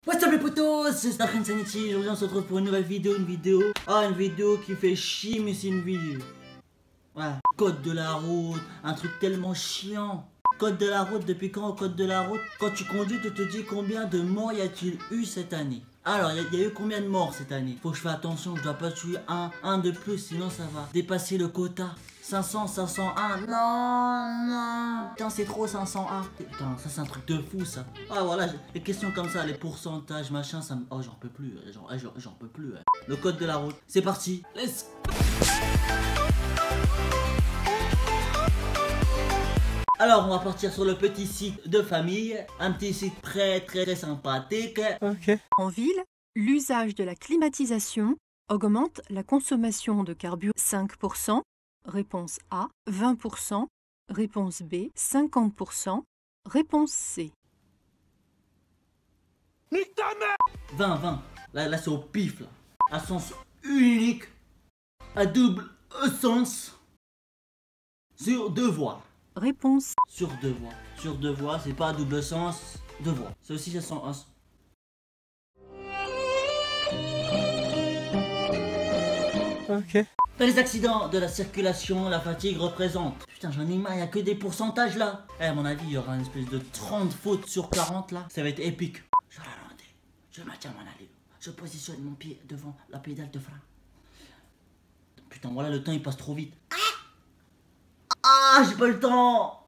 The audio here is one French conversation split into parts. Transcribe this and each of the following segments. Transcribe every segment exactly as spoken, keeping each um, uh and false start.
What's up les potos, c'est Stark Sanity. Aujourd'hui on se retrouve pour une nouvelle vidéo, une vidéo, ah une vidéo qui fait chier mais c'est une vidéo. Voilà, code de la route, un truc tellement chiant. Code de la route, depuis quand au code de la route? Quand tu conduis, tu te dis combien de morts y a-t-il eu cette année? Alors, il y, y a eu combien de morts cette année? Faut que je fasse attention, je dois pas tuer un, un de plus, sinon ça va dépasser le quota. cinq cents, cinq cent un, non, non. Putain, c'est trop cinq cent un. Putain, ça c'est un truc de fou ça. Ah voilà, les questions comme ça, les pourcentages, machin, ça me... Oh, j'en peux plus, j'en peux plus. Le code de la route, c'est parti. Let's go. Alors, on va partir sur le petit site de famille. Un petit site très très très sympathique. Ok. En ville, l'usage de la climatisation augmente la consommation de carburant cinq pour cent, réponse A, vingt pour cent, réponse B, cinquante pour cent, réponse C. Nique ta mère! vingt, vingt. Là, là c'est au pif là. À sens unique. À double sens. Sur deux voies. Réponse Sur deux voies. Sur deux voies, c'est pas à double sens. Deux voies. C'est aussi à sens. Ok. Dans les accidents de la circulation, la fatigue représente. Putain, j'en ai marre, il n'y a que des pourcentages là. Eh, à mon avis, il y aura une espèce de trente fautes sur quarante là. Ça va être épique. Je ralentis. Je maintiens mon allure. Je positionne mon pied devant la pédale de frein. Putain, voilà, le temps il passe trop vite. Ah, ah j'ai pas le temps.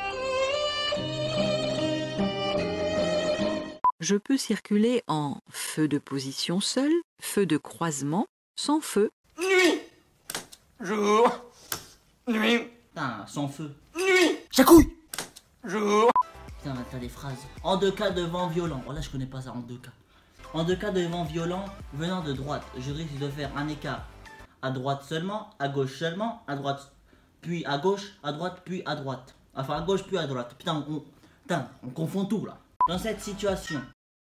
Je peux circuler en feu de position seul, feu de croisement, sans feu. Nuit. Jour. Nuit. Putain, sans feu. Nuit. Chacouille. Jour. Putain, t'as des phrases. En deux cas de vent violent. Oh là, je connais pas ça en deux cas. En deux cas de vent violent venant de droite, je risque de faire un écart à droite seulement, à gauche seulement, à droite, puis à gauche, à droite, puis à droite. Enfin, à gauche, puis à droite. Putain, on, putain, on confond tout là. Dans cette situation,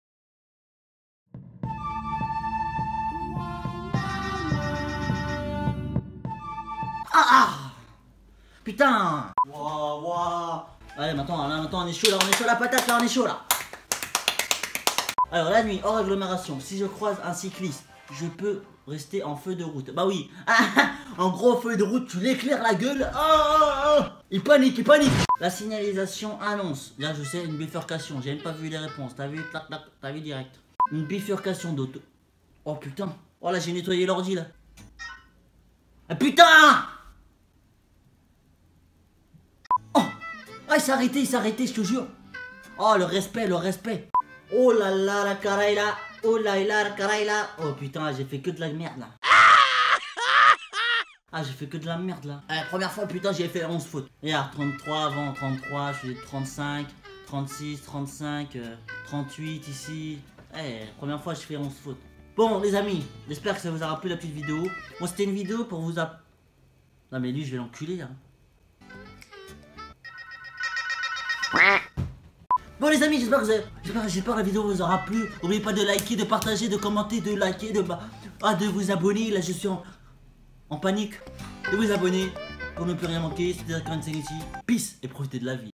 ah, ah putain. Waouh, waouh. Allez, maintenant, là, maintenant, on est chaud là, on est chaud la patate là, on est chaud là. Alors, la nuit, hors agglomération, si je croise un cycliste, je peux rester en feu de route. Bah oui, en gros feu de route, tu l'éclaires la gueule. Oh, oh, oh. Il panique, il panique. La signalisation annonce, là je sais, une bifurcation. J'ai même pas vu les réponses, t'as vu, tac, tac, t'as vu direct. Une bifurcation d'auto. Oh putain, oh là j'ai nettoyé l'ordi là. Ah putain. Oh, ah il s'est arrêté, il s'est arrêté, je te jure. Oh le respect, le respect. Oh là là la caraille là. Oh là là la caraille là. Oh putain, j'ai fait que de la merde là. Ah, j'ai fait que de la merde là. La première fois, putain, j'ai fait onze fautes. Regarde, trente-trois avant, trente-trois, je suis trente-cinq, trente-six, trente-cinq, euh, trente-huit ici. Eh, première fois, je fais onze fautes. Bon, les amis, j'espère que ça vous aura plu la petite vidéo. Bon, c'était une vidéo pour vous app... Non, mais lui, je vais l'enculer là. Bon les amis, j'espère que, vous avez... j'espère que la vidéo vous aura plu. N'oubliez pas de liker, de partager, de commenter, de liker, de, ah, de vous abonner. Là je suis en, en panique. De vous abonner pour ne plus rien manquer. C'était Stark Sanity. Peace et profitez de la vie.